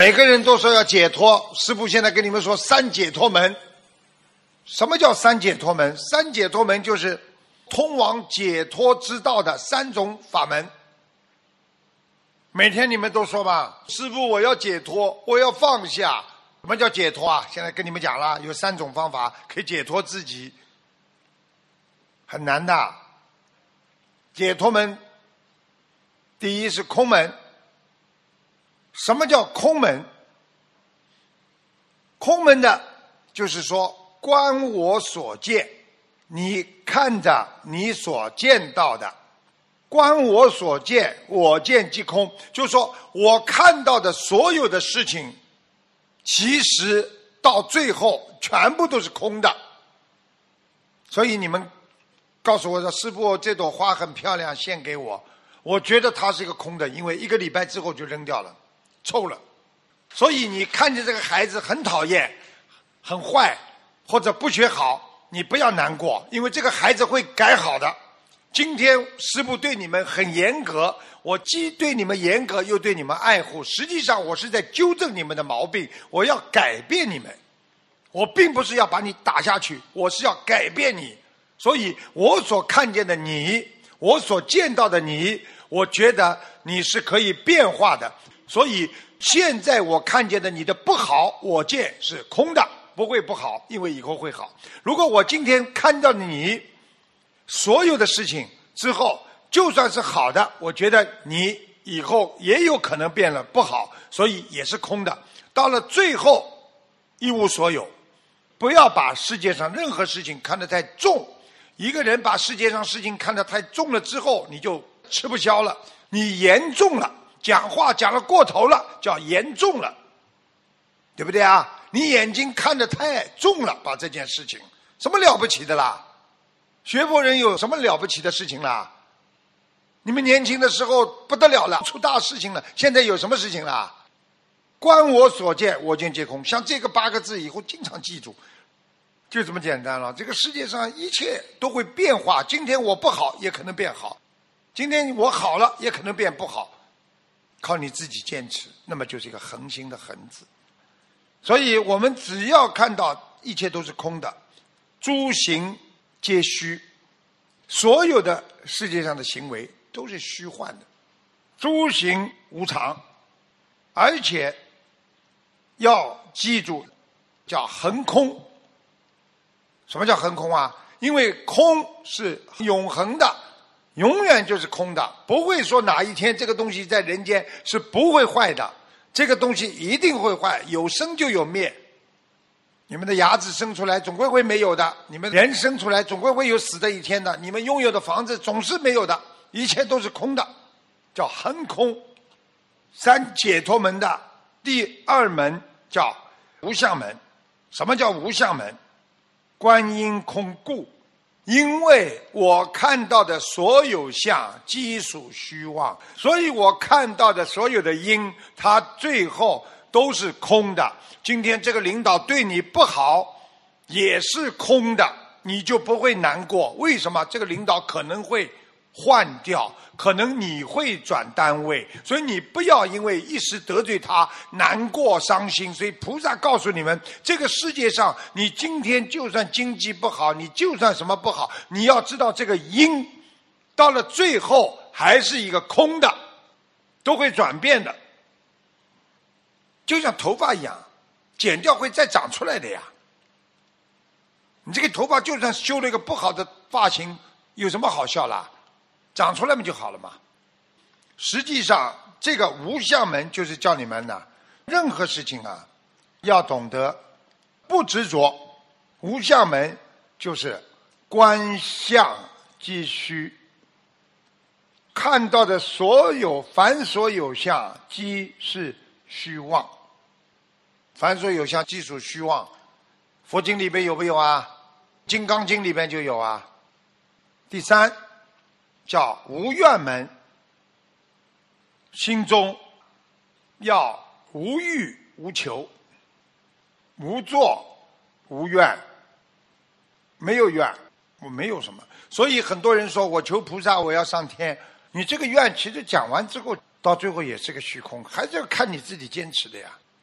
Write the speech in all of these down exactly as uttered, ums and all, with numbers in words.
每个人都说要解脱，师父现在跟你们说三解脱门。什么叫三解脱门？三解脱门就是通往解脱之道的三种法门。每天你们都说吧，师父我要解脱，我要放下。什么叫解脱啊？现在跟你们讲了，有三种方法可以解脱自己，很难的。解脱门，第一是空门。什么叫空门？空门的就是说观我所见，你看着你所见到的，观我所见，我见即空，就是说我看到的所有的事情其实到最后全部都是空的。所以你们告诉我说，师父这朵花很漂亮，献给我，我觉得它是一个空的，因为一个礼拜之后就扔掉了，臭了。所以你看见这个孩子很讨厌很坏或者不学好，你不要难过，因为这个孩子会改好的。今天师父对你们很严格，我既对你们严格又对你们爱护，实际上我是在纠正你们的毛病，我要改变你们，我并不是要把你打下去，我是要改变你。所以我所看见的你，我所见到的你，我觉得你是可以变化的。所以现在我看见的你的不好，我见是空的，不会不好，因为以后会好。如果我今天看到你所有的事情之后，就算是好的，我觉得你以后也有可能变了不好，所以也是空的。到了最后一无所有。不要把世界上任何事情看得太重，一个人把世界上事情看得太重了之后，你就吃不消了，你严重了，讲话讲得过头了，叫严重了，对不对啊？你眼睛看得太重了，把这件事情什么了不起的啦？学佛人有什么了不起的事情啦？你们年轻的时候不得了了，出大事情了，现在有什么事情啦？观我所见，我见皆空。像这个八个字以后经常记住，就这么简单了。这个世界上一切都会变化，今天我不好也可能变好，今天我好了也可能变不好，靠你自己坚持，那么就是一个恒心的恒字。所以我们只要看到一切都是空的，诸行皆虚，所有的世界上的行为都是虚幻的，诸行无常，而且要记住叫横空。什么叫横空啊？因为空是永恒的，永远就是空的，不会说哪一天这个东西在人间是不会坏的，这个东西一定会坏，有生就有灭。你们的牙齿生出来总归会没有的，你们人生出来总归会有死的一天的，你们拥有的房子总是没有的，一切都是空的，叫横空。三解脱门的第二门叫无相门。什么叫无相门？观因空故，因为我看到的所有相皆属虚妄，所以我看到的所有的因，它最后都是空的。今天这个领导对你不好也是空的，你就不会难过。为什么？这个领导可能会换掉，可能你会转单位，所以你不要因为一时得罪他难过伤心。所以菩萨告诉你们，这个世界上你今天就算经济不好，你就算什么不好，你要知道这个因到了最后还是一个空的，都会转变的，就像头发一样，剪掉会再长出来的呀。你这个头发就算修了一个不好的发型，有什么好笑啦？长出来嘛就好了嘛。实际上这个无相门就是叫你们呢，任何事情啊要懂得不执着。无相门就是观相即虚，看到的所有凡所有相即是虚妄，凡所有相即属虚妄。佛经里边有没有啊？金刚经里边就有啊。第三叫无愿门，心中要无欲无求，无作无愿，没有愿，我没有什么。所以很多人说我求菩萨我要上天，你这个愿其实讲完之后到最后也是个虚空，还是要看你自己坚持的呀。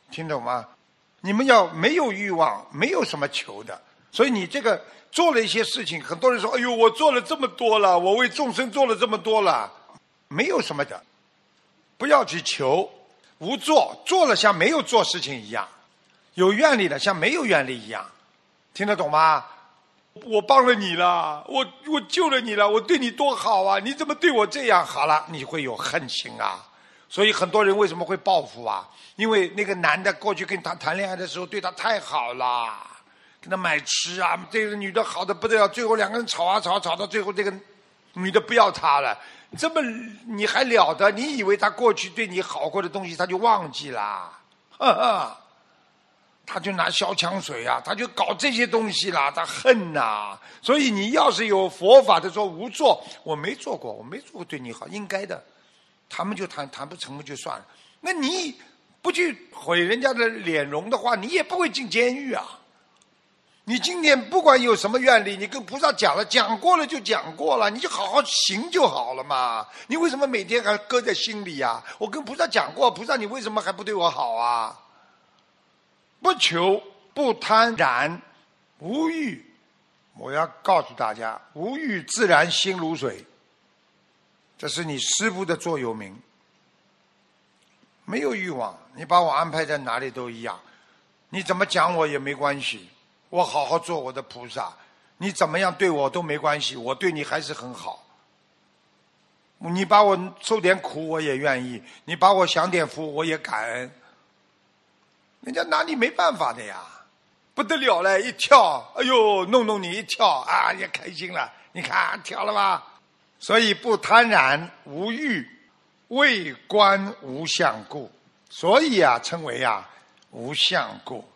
听懂吗？你们要没有欲望，没有什么求的。所以你这个做了一些事情，很多人说：“哎呦，我做了这么多了，我为众生做了这么多了。”没有什么的，不要去求，无做，做了像没有做事情一样，有愿力的像没有愿力一样，听得懂吗？我帮了你了，我我救了你了，我对你多好啊！你怎么对我这样？好了，你会有恨心啊。所以很多人为什么会报复啊？因为那个男的过去跟他谈恋爱的时候对他太好了，给他买吃啊，这个女的好的不得了，最后两个人吵啊吵，吵到最后这个女的不要他了。这么你还了得？你以为他过去对你好过的东西他就忘记了？呵呵，他就拿消枪水啊，他就搞这些东西啦，他恨呐、啊。所以你要是有佛法的说无做，我没做过，我没做过对你好，应该的。他们就谈谈不成就算了。那你不去毁人家的脸容的话，你也不会进监狱啊。你今天不管有什么愿力，你跟菩萨讲了，讲过了就讲过了，你就好好行就好了嘛。你为什么每天还搁在心里呀、啊？我跟菩萨讲过，菩萨你为什么还不对我好啊？不求，不贪染，无欲。我要告诉大家，无欲自然心如水，这是你师父的座右铭。没有欲望，你把我安排在哪里都一样，你怎么讲我也没关系。我好好做我的菩萨，你怎么样对我都没关系，我对你还是很好。你把我受点苦我也愿意，你把我享点福我也感恩。人家拿你没办法的呀，不得了了，一跳，哎呦，弄弄你一跳啊，也开心了。你看跳了吧？所以不贪染，无欲，为观无相故，所以啊，称为啊无相故。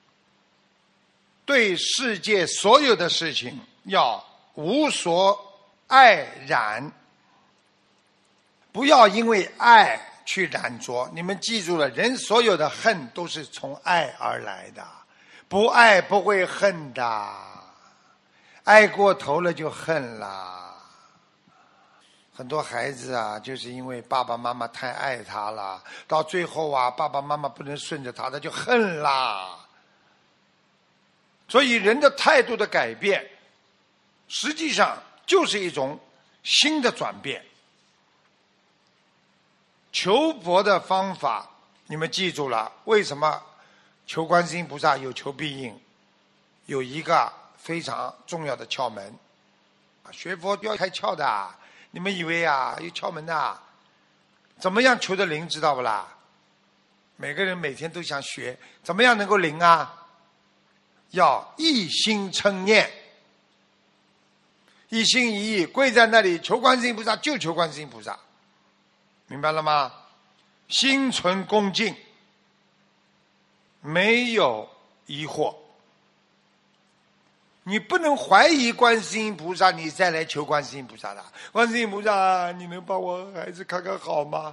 对世界所有的事情要无所爱染，不要因为爱去染着。你们记住了，人所有的恨都是从爱而来的，不爱不会恨的，爱过头了就恨了。很多孩子啊，就是因为爸爸妈妈太爱他了，到最后啊，爸爸妈妈不能顺着他，他就恨啦。所以人的态度的改变，实际上就是一种新的转变。求佛的方法，你们记住了，为什么求观世音菩萨有求必应？有一个非常重要的窍门。学佛要开窍的，你们以为啊有窍门的？怎么样求得灵，知道不啦？每个人每天都想学，怎么样能够灵啊？要一心称念，一心一意跪在那里求观世音菩萨，就求观世音菩萨，明白了吗？心存恭敬，没有疑惑。你不能怀疑观世音菩萨，你再来求观世音菩萨的。观世音菩萨，你能帮我孩子看看好吗？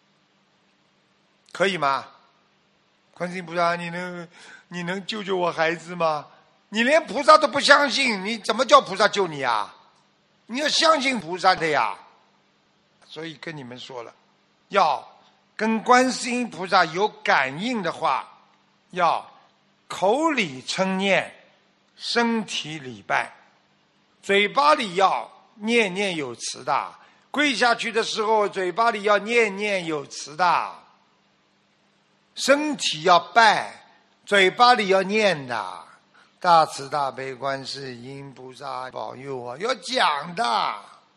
可以吗？观世音菩萨，你能你能救救我孩子吗？你连菩萨都不相信，你怎么叫菩萨救你啊？你要相信菩萨的呀。所以跟你们说了，要跟观世音菩萨有感应的话，要口里称念，身体礼拜，嘴巴里要念念有词的，跪下去的时候嘴巴里要念念有词的，身体要拜，嘴巴里要念的，大慈大悲观世音菩萨保佑我，要讲的，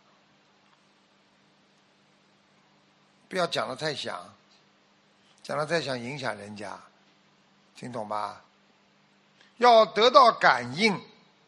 不要讲得太响，讲得太响影响人家，听懂吧？要得到感应，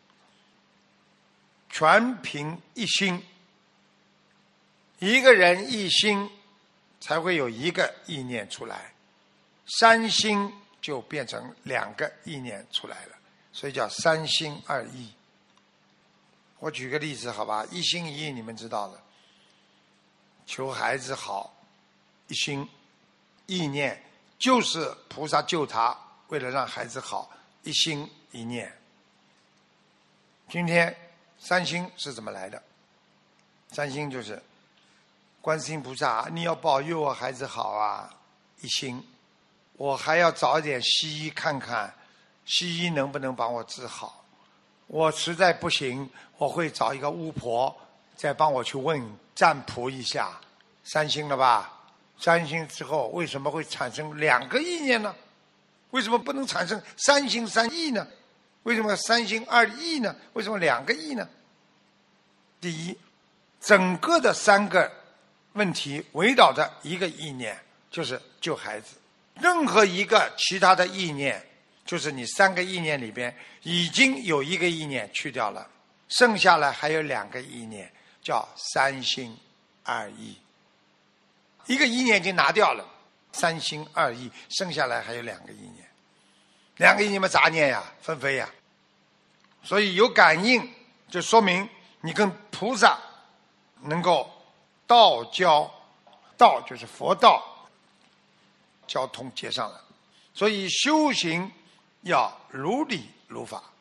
全凭一心。一个人一心，才会有一个意念出来，三心就变成两个意念出来了，所以叫三心二意。我举个例子好吧，一心一意你们知道的，求孩子好，一心意念就是菩萨救他，为了让孩子好，一心一念。今天三心是怎么来的？三心就是观世音菩萨，你要保佑我孩子好啊，一心。 我还要找一点西医看看，西医能不能帮我治好。我实在不行，我会找一个巫婆再帮我去问占卜一下。三星了吧？三星之后为什么会产生两个意念呢？为什么不能产生三星三意呢？为什么三星二意呢？为什么两个意呢？第一，整个的三个问题围绕着一个意念，就是救孩子。任何一个其他的意念，就是你三个意念里边已经有一个意念去掉了，剩下来还有两个意念，叫三心二意。一个意念已经拿掉了，三心二意，剩下来还有两个意念。两个意念嘛，杂念呀，纷飞呀。所以有感应，就说明你跟菩萨能够道交，道就是佛道交通接上了。所以修行要如理如法。